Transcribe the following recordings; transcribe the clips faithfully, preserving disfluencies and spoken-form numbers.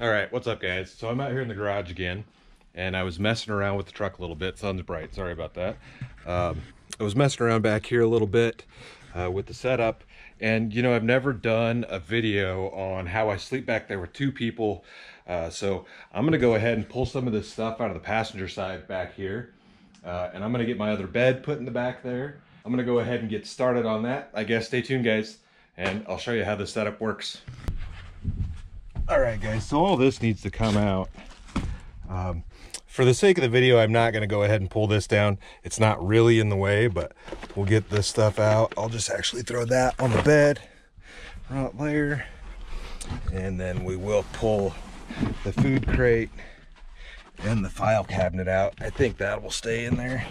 All right, what's up, guys? So I'm out here in the garage again, and I was messing around with the truck a little bit. Sun's bright, sorry about that. Um, I was messing around back here a little bit uh, with the setup, and you know, I've never done a video on how I sleep back there with two people. Uh, so I'm gonna go ahead and pull some of this stuff out of the passenger side back here, uh, and I'm gonna get my other bed put in the back there. I'm gonna go ahead and get started on that. I guess stay tuned, guys, and I'll show you how this setup works. All right, guys, so all this needs to come out. Um, for the sake of the video, I'm not gonna go ahead and pull this down. It's not really in the way, but we'll get this stuff out. I'll just actually throw that on the bed right there. And then we will pull the food crate and the file cabinet out. I think that will stay in there.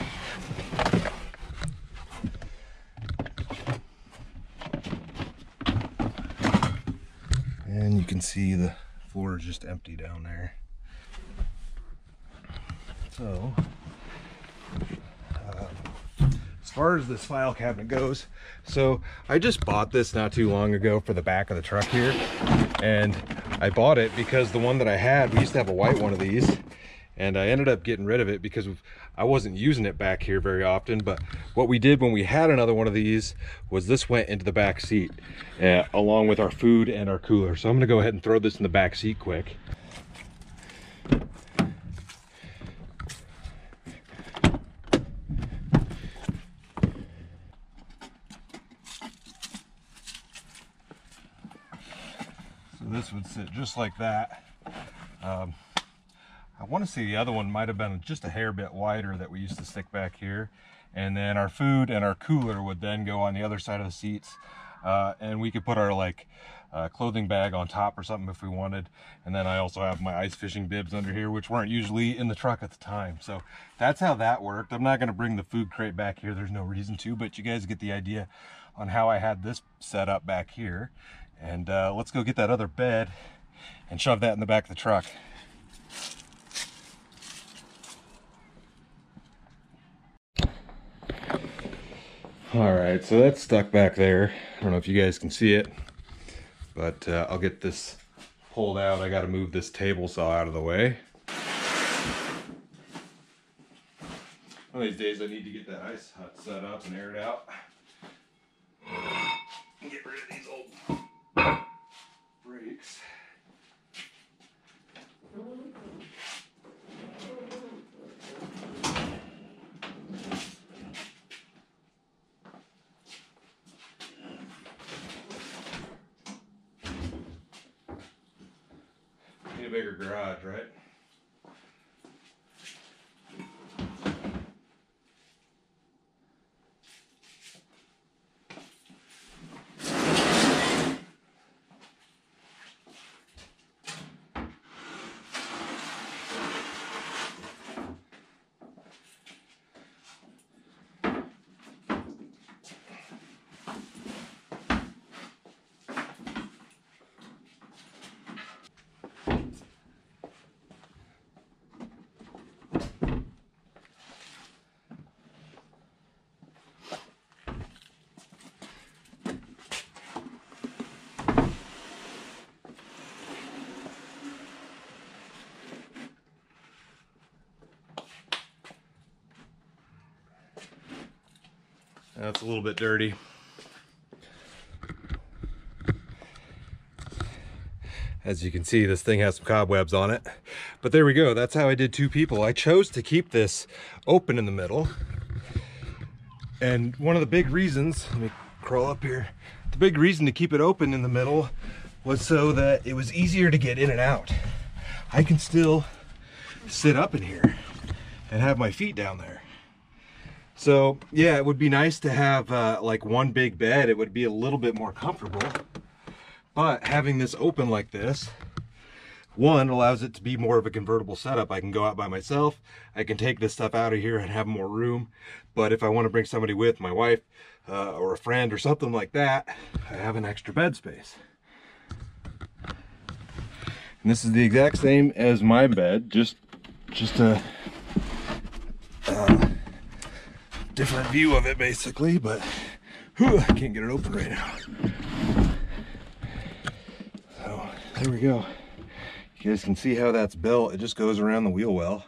And you can see the floor is just empty down there. So, uh, as far as this file cabinet goes, so I just bought this not too long ago for the back of the truck here. And I bought it because the one that I had, we used to have a white one of these, and I ended up getting rid of it because I wasn't using it back here very often. But what we did when we had another one of these was this went into the back seat uh, along with our food and our cooler. So I'm gonna go ahead and throw this in the back seat quick. So this would sit just like that. Um, I want to say the other one might have been just a hair bit wider that we used to stick back here. And then our food and our cooler would then go on the other side of the seats. Uh, and we could put our like uh, clothing bag on top or something if we wanted. And then I also have my ice fishing bibs under here, which weren't usually in the truck at the time. So that's how that worked. I'm not going to bring the food crate back here. There's no reason to, but you guys get the idea on how I had this set up back here. And uh, let's go get that other bed and shove that in the back of the truck. All right, so that's stuck back there. I don't know if you guys can see it, but uh, I'll get this pulled out. I got to move this table saw out of the way. One of these days I need to get that ice hut set up and aired out. And get rid of these old brakes. Need a bigger garage, right? That's a little bit dirty. As you can see, this thing has some cobwebs on it. But there we go, that's how I did two people. I chose to keep this open in the middle. And one of the big reasons, let me crawl up here. The big reason to keep it open in the middle was so that it was easier to get in and out. I can still sit up in here and have my feet down there. So yeah, it would be nice to have uh, like one big bed. It would be a little bit more comfortable. But having this open like this, one, allows it to be more of a convertible setup. I can go out by myself. I can take this stuff out of here and have more room. But if I want to bring somebody with, my wife uh, or a friend or something like that, I have an extra bed space. And this is the exact same as my bed, just just a uh, different view of it basically, but whew, I can't get it open right now. So there we go. You guys can see how that's built. It just goes around the wheel well.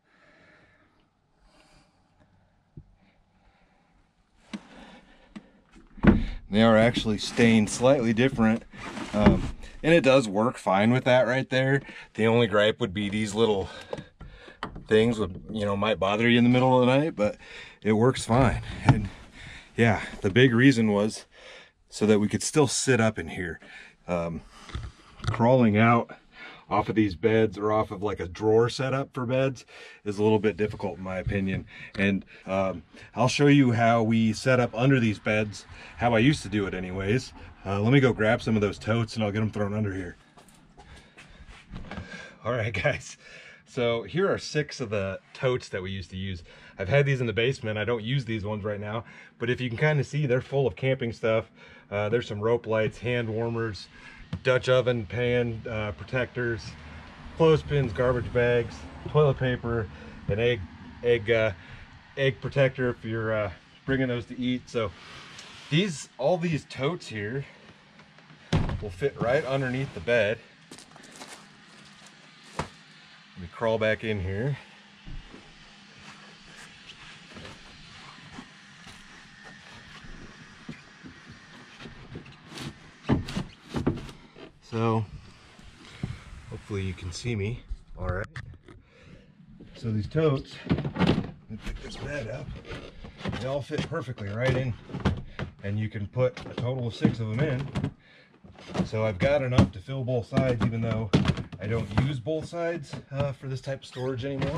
They are actually stained slightly different, um, and it does work fine with that right there. The only gripe would be these little things would, you know, might bother you in the middle of the night, but it works fine. And yeah, the big reason was so that we could still sit up in here. Um, crawling out off of these beds or off of like a drawer setup for beds is a little bit difficult in my opinion. And um, I'll show you how we set up under these beds, how I used to do it anyways. Uh, let me go grab some of those totes and I'll get them thrown under here. All right, guys. So here are six of the totes that we used to use. I've had these in the basement. I don't use these ones right now, but if you can kind of see, they're full of camping stuff. Uh, there's some rope lights, hand warmers, Dutch oven pan uh, protectors, clothespins, garbage bags, toilet paper, an egg egg uh, egg protector if you're uh, bringing those to eat. So these all these totes here will fit right underneath the bed. Let me crawl back in here. So hopefully you can see me all right. So these totes, let me pick this bed up, they all fit perfectly right in, and you can put a total of six of them in. So I've got enough to fill both sides, even though I don't use both sides uh, for this type of storage anymore.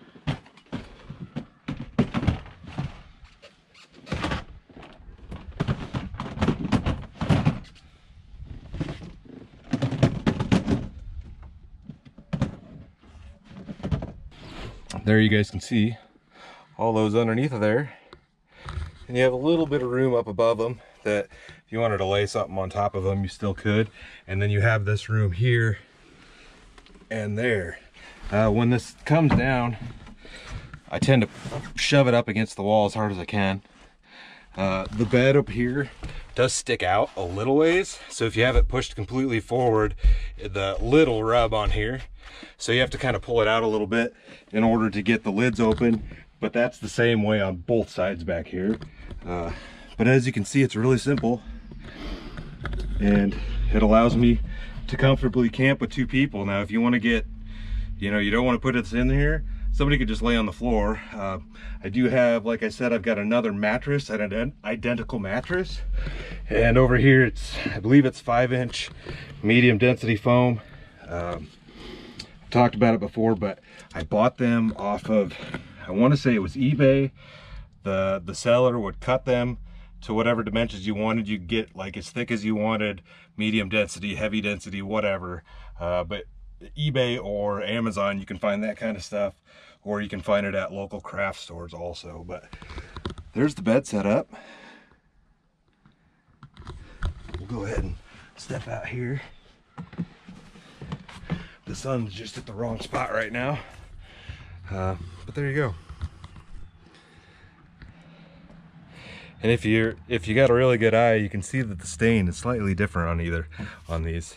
There you guys can see all those underneath of there, and you have a little bit of room up above them that if you wanted to lay something on top of them you still could. And then you have this room here and there. Uh, when this comes down, I tend to shove it up against the wall as hard as I can. Uh, the bed up here does stick out a little ways, so if you have it pushed completely forward, the lid will rub on here, so you have to kind of pull it out a little bit in order to get the lids open. But that's the same way on both sides back here. Uh, but as you can see, it's really simple, and it allows me to comfortably camp with two people. Now if you want to get, you know, you don't want to put this in here, somebody could just lay on the floor. Uh, I do have, like I said, I've got another mattress, an identical mattress. And over here, it's, I believe it's five inch medium density foam. Um, I've talked about it before, but I bought them off of, I want to say it was eBay. The, the seller would cut them to whatever dimensions you wanted. You get like as thick as you wanted, medium density, heavy density, whatever. Uh, but eBay or Amazon, you can find that kind of stuff, or you can find it at local craft stores also. But there's the bed set up. We'll go ahead and step out here. The sun's just at the wrong spot right now, uh, but there you go. And if you're if you got a really good eye, you can see that the stain is slightly different on either on these.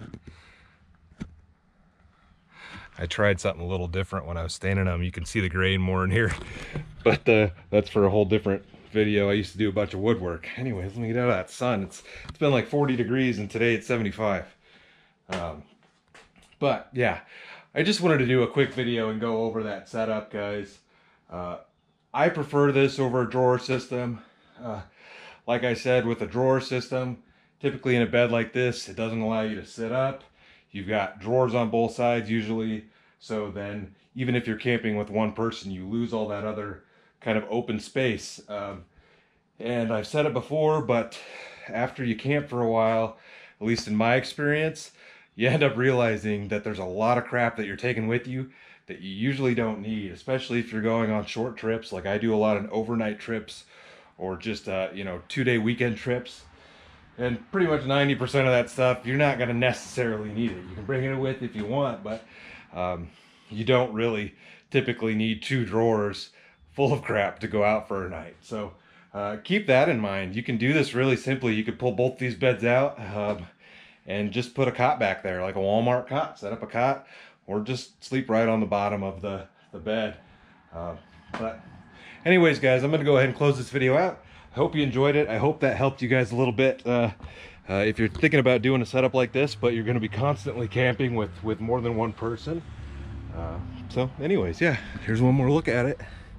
I tried something a little different when I was staining them. You can see the grain more in here, but uh, that's for a whole different video. I used to do a bunch of woodwork. Anyways, let me get out of that sun. It's it's been like forty degrees, and today it's seventy-five. Um, but yeah, I just wanted to do a quick video and go over that setup, guys. Uh, I prefer this over a drawer system. Uh, like I said, with a drawer system, typically in a bed like this, it doesn't allow you to sit up. You've got drawers on both sides usually, so then even if you're camping with one person, you lose all that other kind of open space. Um, and I've said it before, but after you camp for a while, at least in my experience, you end up realizing that there's a lot of crap that you're taking with you that you usually don't need, especially if you're going on short trips. Like I do a lot of overnight trips, or just uh, you know, two-day weekend trips. And pretty much ninety percent of that stuff, you're not going to necessarily need it. You can bring it with if you want, but um, you don't really typically need two drawers full of crap to go out for a night. So uh, keep that in mind. You can do this really simply. You could pull both these beds out, um, and just put a cot back there, like a Walmart cot. Set up a cot, or just sleep right on the bottom of the, the bed. Uh, but anyways, guys, I'm going to go ahead and close this video out. I hope you enjoyed it. I hope that helped you guys a little bit. Uh, uh, if you're thinking about doing a setup like this, but you're going to be constantly camping with, with more than one person. Uh, so anyways, yeah, here's one more look at it.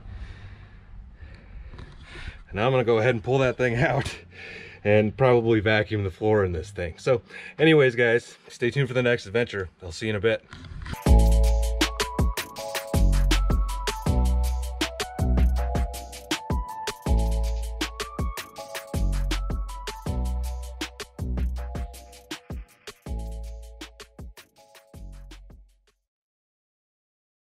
And now I'm going to go ahead and pull that thing out and probably vacuum the floor in this thing. So anyways, guys, stay tuned for the next adventure. I'll see you in a bit.